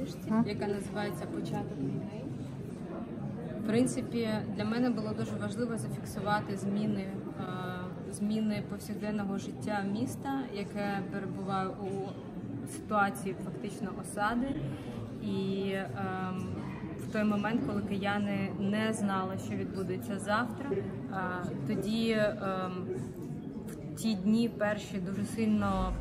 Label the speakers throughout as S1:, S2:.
S1: книжці, яка називається «Початок війни». В принципі, для мене було дуже важливо зафіксувати зміни повсякденного життя міста, яке перебуває у ситуації фактично осади. І в той момент, коли кияни не знали, що відбудеться завтра, тоді в ті дні перші дуже сильно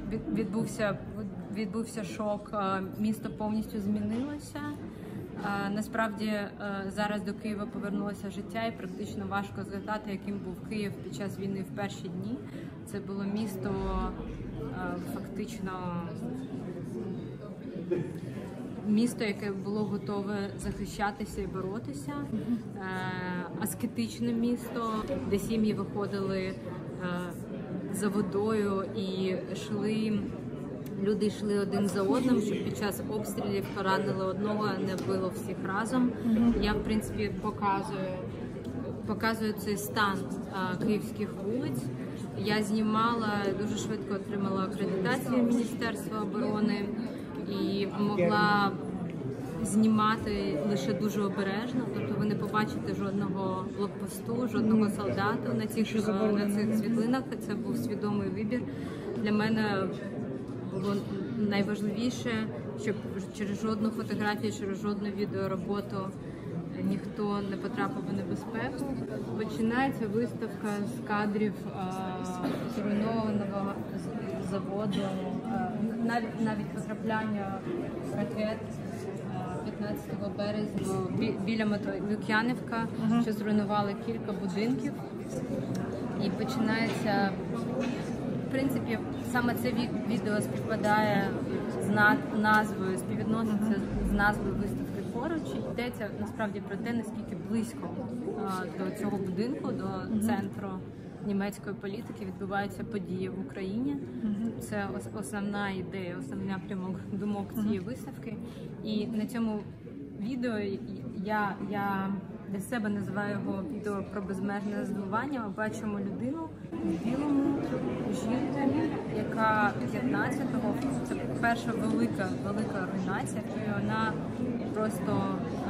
S1: відбувся шок, місто повністю змінилося. Насправді зараз до Києва повернулося життя і практично важко згадати, яким був Київ під час війни в перші дні. Це було місто фактично місто, яке було готове захищатися і боротися, аскетичне місто, де сім'ї виходили за водою і люди йшли один за одним, щоб під час обстрілів поранили одного, а не вбило всіх разом. Я, в принципі, показую цей стан київських вулиць. Я знімала, дуже швидко отримала акредитацію Міністерства оборони і могла знімати лише дуже обережно, тобто ви не побачите жодного блокпосту, жодного солдата на цих світлинах. Це був свідомий вибір. Для мене було найважливіше, щоб через жодну фотографію, через жодну відеороботу ніхто не потрапив у небезпеку. Починається виставка з кадрів зруйнованого заводу, навіть потрапляння ракет 15 березня біля метро Лук'янівка, що зруйнували кілька будинків. І починається, в принципі, саме це відео співпадає з назвою, співвідноситься з назвою виставки поруч. І йдеться насправді про те, наскільки близько до цього будинку, до центру німецької політики відбуваються події в Україні. Це основна ідея, основний напрямок думок цієї виставки. І на цьому відео я для себе називаю його відео про безмежне здивування. Ми бачимо людину в білому, жінку, яка 15-го, це перша велика руйнація, і вона просто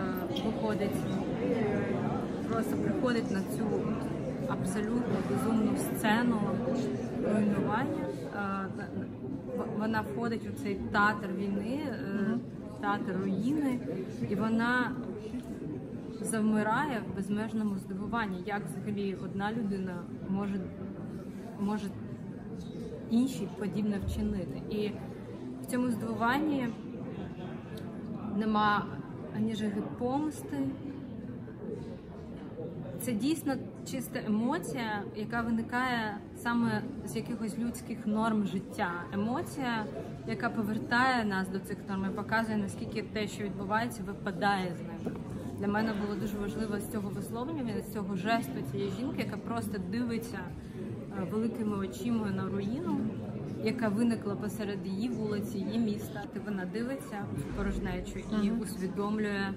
S1: приходить на цю абсолютно безумну сцену руйнування. Вона входить у цей театр війни, театр руїни, і вона завмирає в безмежному здивуванні, як взагалі одна людина може іншій подібне вчинити. І в цьому здивуванні нема ані жаги помсти. Це дійсно чиста емоція, яка виникає саме з якихось людських норм життя. Емоція, яка повертає нас до цих норм і показує, наскільки те, що відбувається, випадає з ними. Для мене було дуже важливо з цього висловлювання, з цього жесту цієї жінки, яка просто дивиться великими очима на руїну, яка виникла посеред її вулиці, її міста. Вона дивиться в порожнечу і усвідомлює.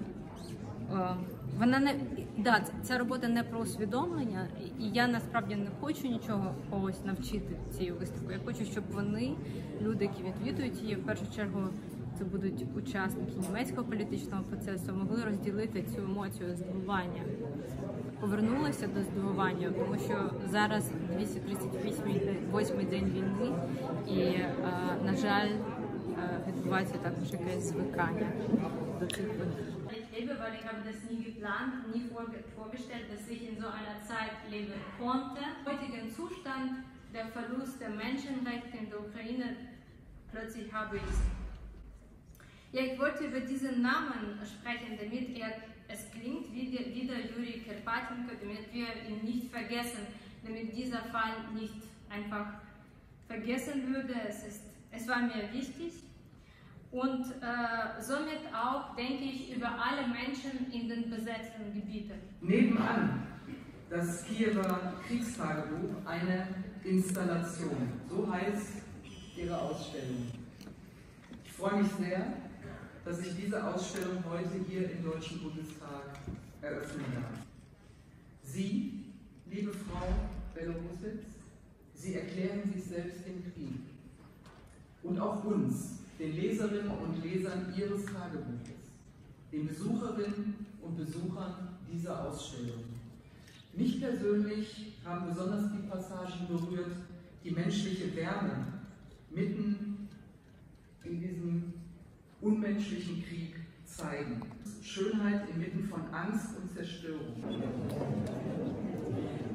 S1: Ця робота не про усвідомлення, і я насправді не хочу нічого когось навчити цією виставкою. Я хочу, щоб люди, які відвідують її, в першу чергу це будуть учасники німецького політичного процесу, могли розділити цю емоцію здивування. Повернулися до здивування, тому що зараз 238-й день війни і, на жаль, відбувається також якесь звикання до цих подій.
S2: Weil ich habe das nie geplant, nie vorgestellt, dass ich in so einer Zeit leben konnte. Im heutigen Zustand, der Verlust der Menschenrechte in der Ukraine, plötzlich habe ich es. Ja, ich wollte über diesen Namen sprechen, damit es klingt wie der Juri Karpatenko, damit wir ihn nicht vergessen, damit dieser Fall nicht einfach vergessen würde. Es war mir wichtig. Und somit auch denke ich über alle Menschen in den besetzten Gebieten.
S3: Nebenan das Kiewer Kriegstagebuch eine Installation. So heißt Ihre Ausstellung. Ich freue mich sehr, dass ich diese Ausstellung heute hier im Deutschen Bundestag eröffnen darf. Sie, liebe Frau Belorussetz, Sie erklären sich selbst den Krieg. Und auch uns den Leserinnen und Lesern Ihres Tagebuches, den Besucherinnen und Besuchern dieser Ausstellung. Mich persönlich haben besonders die Passagen berührt, die menschliche Wärme mitten in diesem unmenschlichen Krieg zeigen. Schönheit inmitten von Angst und Zerstörung.